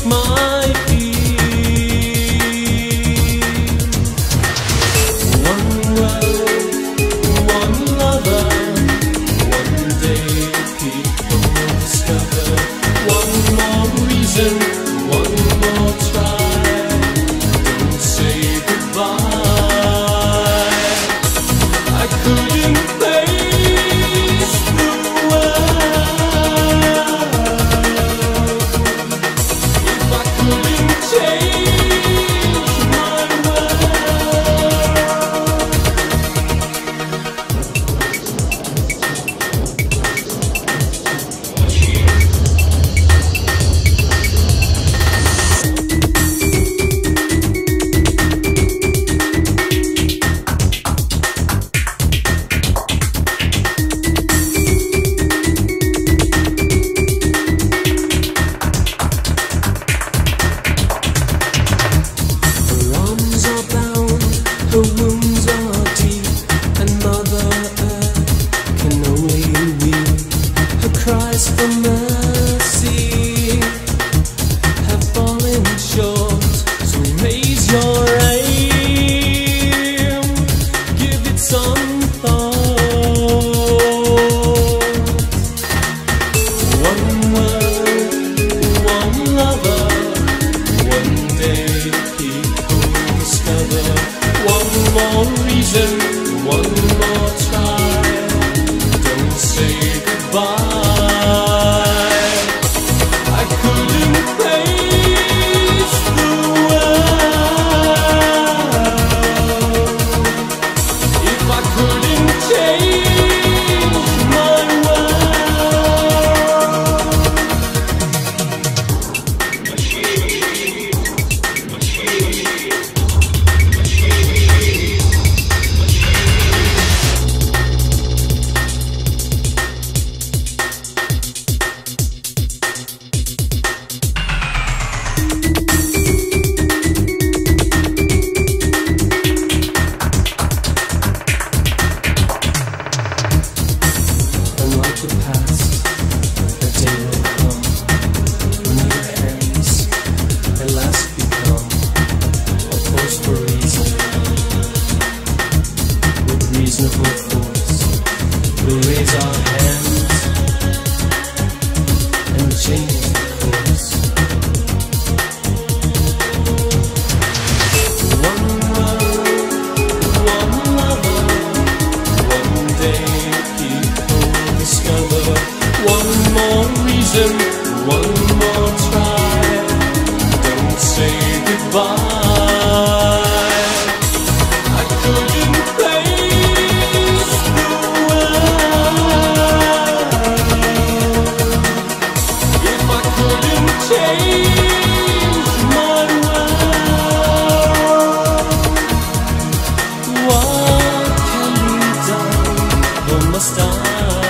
my feet. One world, one lover, one day people will discover. One more reason, one more try. Don't say goodbye. I couldn't face the world if I couldn't change my her wounds are deep, and Mother Earth can only weep. Her cries for mercy have fallen short, so raise your aim, give it some thought. One world, one lover, one day people discover. One more reason, one more try. Don't say goodbye. I couldn't face the world if I couldn't change my the past, a day will come when your hands at last become a force for reason. With reasonable force, we'll raise our hands and change the course. One world, one lover, one day people discover. One more reason, one more try. Don't say goodbye. I couldn't face the world if I couldn't change my world. What can be done? Or must I?